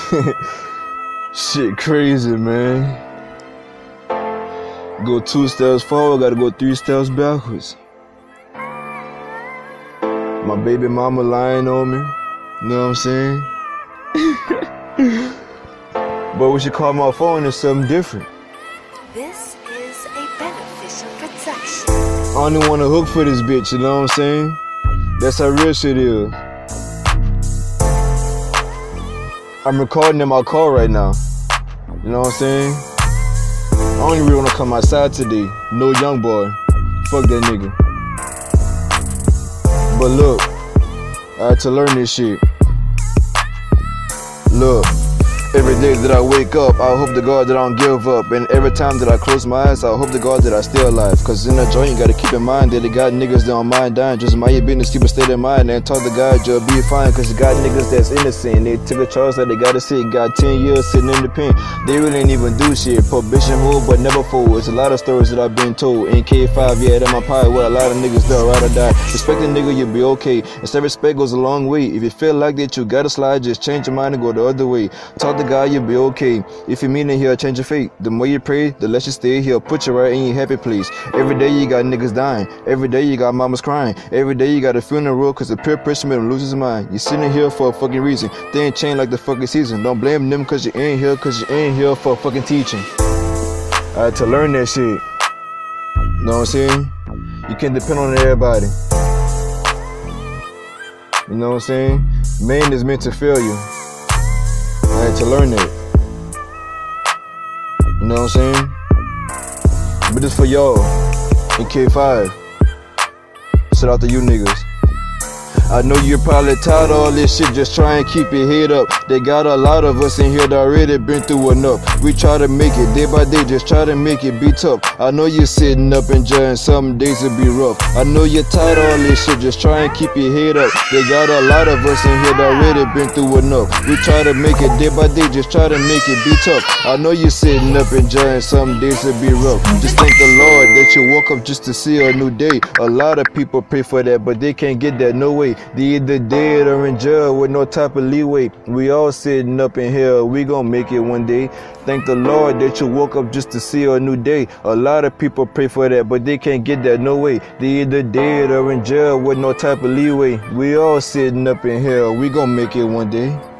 Shit crazy, man. Go 2 steps forward, gotta go 3 steps backwards. My baby mama lying on me, you know what I'm saying? But when she called my phone, it's something different. This is a beneficial production. I don't even want to hook for this bitch, you know what I'm saying? That's how real shit is. I'm recording in my car right now, you know what I'm saying? I don't even really want to come outside today. No young boy. Fuck that nigga. But look, I had to learn this shit. Look, every day that I wake up, I hope to God that I don't give up. And every time that I close my eyes, I hope to God that I stay alive. Cause in that joint, you gotta keep in mind that they got niggas that don't mind dying. Just mind your business, keep a state of mind. And talk to God, you'll be fine. Cause you got niggas that's innocent. They took a charge that they gotta sit. Got 10 years sitting in the pen. They really ain't even do shit. Probation hold, but never fold. It's a lot of stories that I've been told. In K5, yeah, that my pie with a lot of niggas that ride or die. Respect a nigga, you'll be okay. And self-respect goes a long way. If you feel like that, you gotta slide. Just change your mind and go the other way. Talk to God, you'll be okay. If you mean it, he'll change your fate. The more you pray, the less you stay. He'll put you right in your happy place. Every day you got niggas dying. Every day you got mamas crying. Every day you got a funeral cause a peer pressure made him lose his mind. You're sitting here for a fucking reason. They ain't changed like the fucking season. Don't blame them cause you ain't here, cause you ain't here for fucking teaching. I had to learn that shit. Know what I'm saying? You can't depend on everybody. You know what I'm saying? Man is meant to fail you. I had to learn that. You know what I'm saying? But this for y'all in K5. Shout out to you niggas. I know you're probably tired of all this shit, just try and keep your head up. They got a lot of us in here that already been through enough. We try to make it day by day, just try to make it be tough. I know you're sitting up and enjoying some days will be rough. I know you're tired of all this shit, just try and keep your head up. They got a lot of us in here that already been through enough. We try to make it day by day, just try to make it be tough. I know you're sitting up and enjoying some days will be rough. Just thank the Lord that you woke up just to see a new day. A lot of people pray for that, but they can't get that no way. They either dead or in jail with no type of leeway. We all sitting up in here, we gon' make it one day. Thank the Lord that you woke up just to see a new day. A lot of people pray for that, but they can't get that no way. They either dead or in jail with no type of leeway. We all sitting up in here, we gon' make it one day.